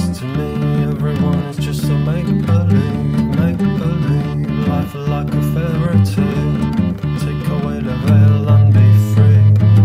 to me. Everyone is just a make-believe, make-believe. Life like a fairy tale. Take away the veil and be free.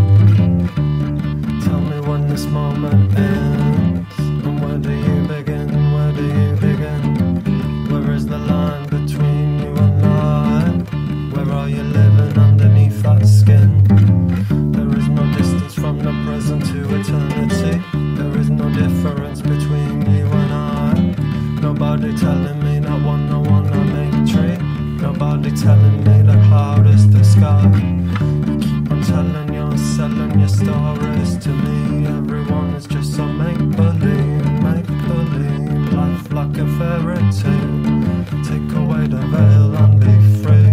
Tell me when this moment ends, and where do you begin, where do you begin? Where is the line between you and I? Where are you living underneath that skin? There is no distance from the present to eternity. There is no difference between you and I. Nobody telling me that one no one I make tree. Nobody telling me the cloud is the sky. You keep on telling selling your stories to me. Everyone is just so make-believe, make-believe. Life like a fairy tale. Take away the veil and be free.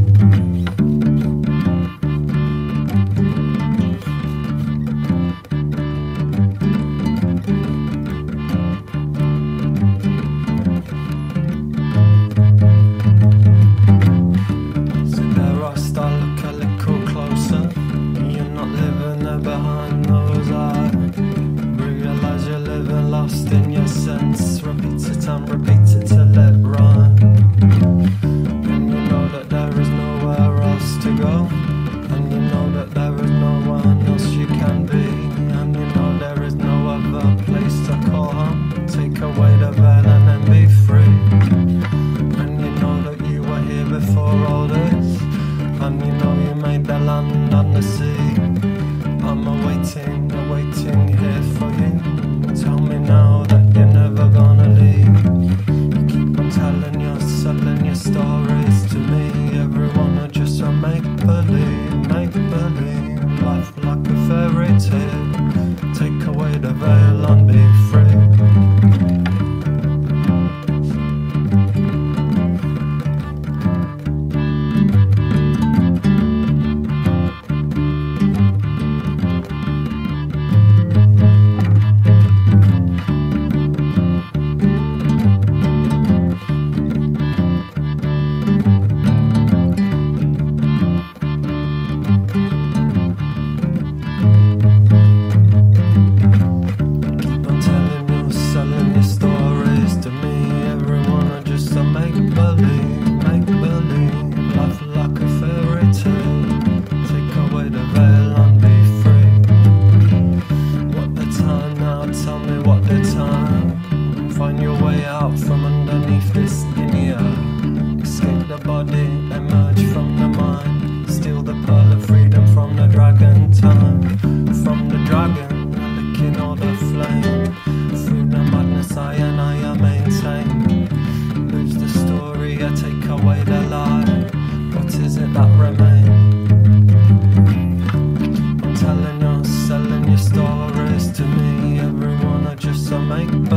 Behind those eyes, realize you're living lost in your sense. Repeat it and repeat it till it rhyme. And you know that there is nowhere else to go. And you know that there is no one else you can be. And you know there is no other place to call home. Take away the veil and then be free. And you know that you were here before all this. And you know you made the land and the sea. I'm awaiting here for you. Tell me now that you're never gonna leave. You keep on selling your stories to me. Everyone are just a make-believe, make-believe. Life like a fairy tale. Take away the veil and be free. Find your way out from underneath this linear. Escape the body, emerge from the mind. Steal the pearl of freedom from the dragon time. From the dragon, licking all the flame. Through the madness I maintain. Lose the story, I take away the lie. What is it that remains? I'm telling you, selling your stories to me. Everyone are just a make